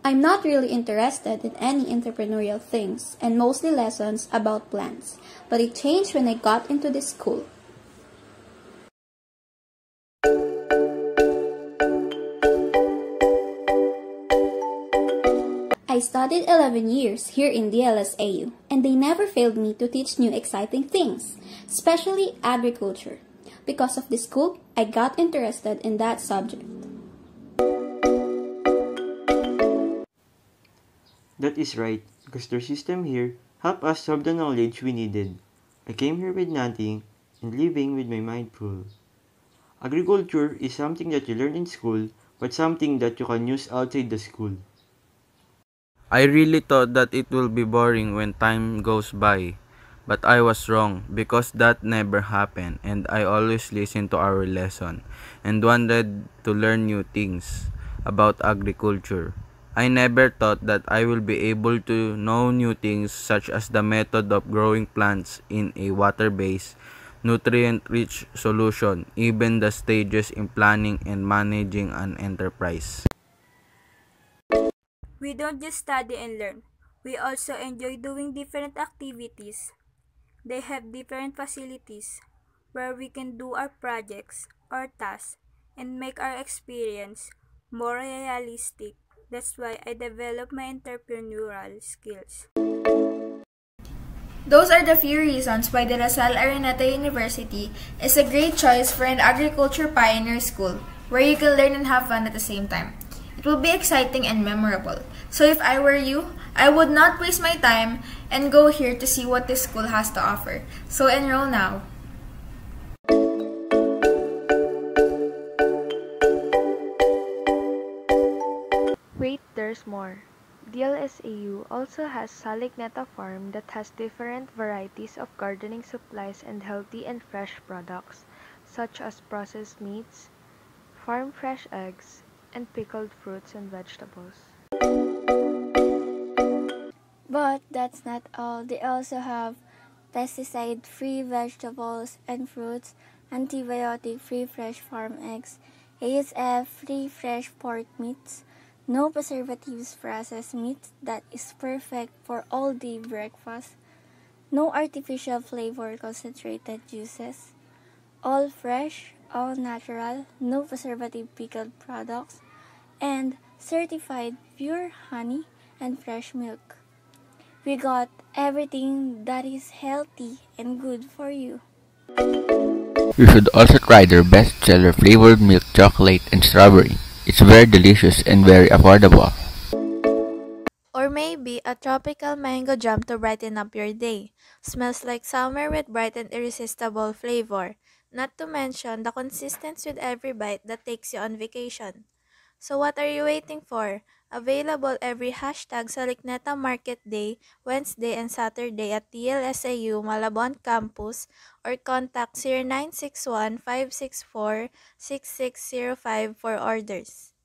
I'm not really interested in any entrepreneurial things and mostly lessons about plants, but it changed when I got into this school. I studied 11 years here in DLSAU, and they never failed me to teach new exciting things, especially agriculture. Because of this school, I got interested in that subject. That is right, because their system here helped us solve the knowledge we needed. I came here with nothing and leaving with my mind full. Agriculture is something that you learn in school, but something that you can use outside the school. I really thought that it will be boring when time goes by, but I was wrong because that never happened and I always listened to our lesson and wanted to learn new things about agriculture. I never thought that I will be able to know new things such as the method of growing plants in a water-based, nutrient-rich solution, even the stages in planning and managing an enterprise. We don't just study and learn. We also enjoy doing different activities. They have different facilities where we can do our projects or tasks and make our experience more realistic. That's why I develop my entrepreneurial skills. Those are the few reasons why the Lasal Araneta University is a great choice for an agriculture pioneer school where you can learn and have fun at the same time. It will be exciting and memorable. So if I were you, I would not waste my time and go here to see what this school has to offer. So enroll now. Wait, there's more. DLSAU also has Saligneta Farm that has different varieties of gardening supplies and healthy and fresh products, such as processed meats, farm fresh eggs, and pickled fruits and vegetables. But that's not all. They also have pesticide-free vegetables and fruits, antibiotic-free fresh farm eggs, ASF-free fresh pork meats, no preservatives processed meat that is perfect for all-day breakfast, no artificial flavor concentrated juices, all fresh, all natural, no preservative pickled products, and certified pure honey and fresh milk. We got everything that is healthy and good for you. You should also try their best-seller flavored milk chocolate and strawberry. It's very delicious and very affordable. Or maybe a tropical mango jam to brighten up your day. Smells like summer with bright and irresistible flavor. Not to mention the consistency with every bite that takes you on vacation. So what are you waiting for? Available every hashtag Salikneta Market Day, Wednesday and Saturday at DLSAU Malabon Campus or contact 0961-564-6605 for orders.